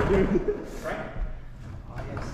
Right? Oh, yes.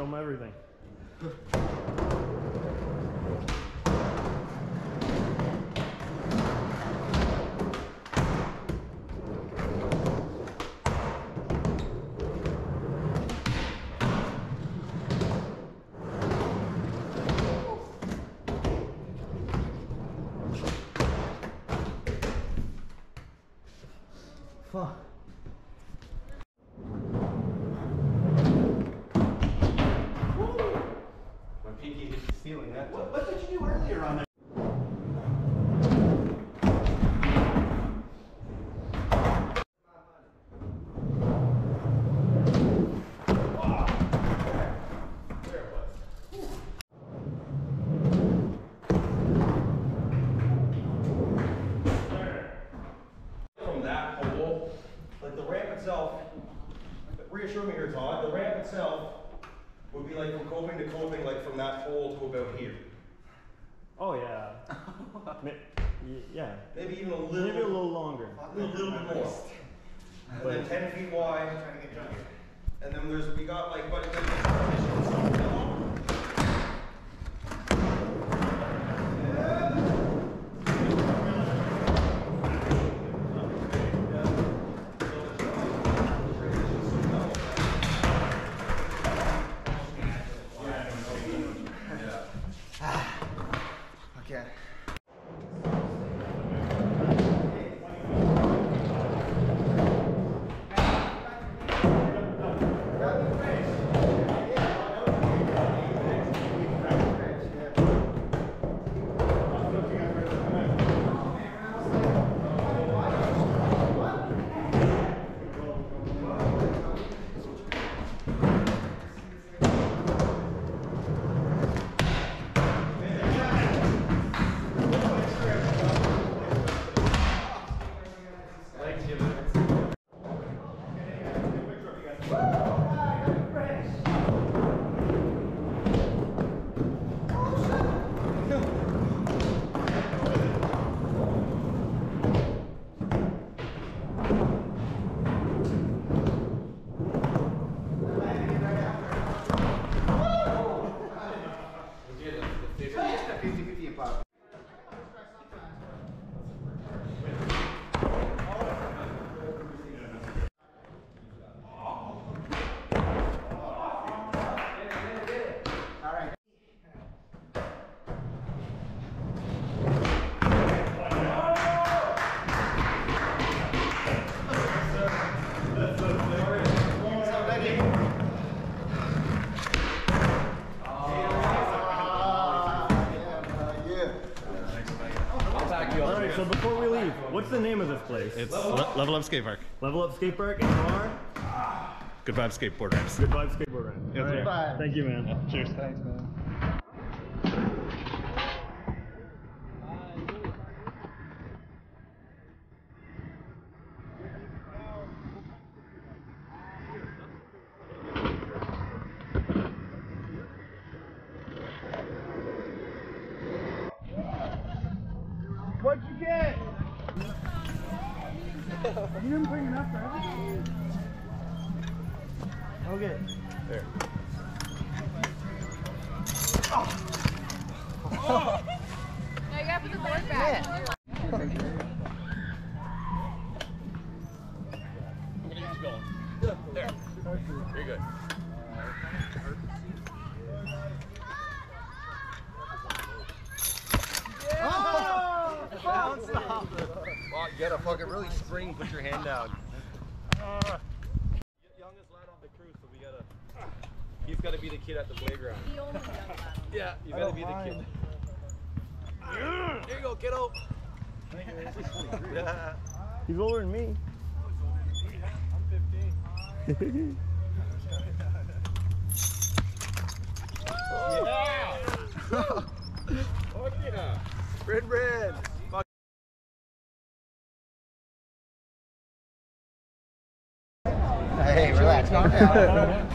Show them everything. Fuck. My pinky hit the ceiling that time. What did you do earlier on there? Reassure me here, Todd. The ramp itself would be like from coping to coping, like from that pole to about here. Oh yeah. Yeah. Maybe even a little longer. A little bit more. And then 10 feet wide. And then we got like, but Okay. So before we leave, what's the name of this place? It's Level Up Skatepark. Level Up Skatepark and our Good Vibes Skateboard Ramps. Good Vibes Skateboard Ramps. Yes, All right. Thank you, man. Yeah, cheers. Thanks, man. What'd you get? You didn't bring enough for everything? Okay. There. Oh. Now you gotta put the board back. I'm gonna get you going. There. You're good. Bounced off. well, you gotta fucking really spring, put your hand down. Youngest lad on the crew, so we gotta. He's gotta be the kid at the playground. The only young lad. Yeah, you gotta be the kid. There you go, kiddo. Yeah. He's older than me. I'm 15. Yeah. Fuck yeah. Red. Hey, relax, calm down.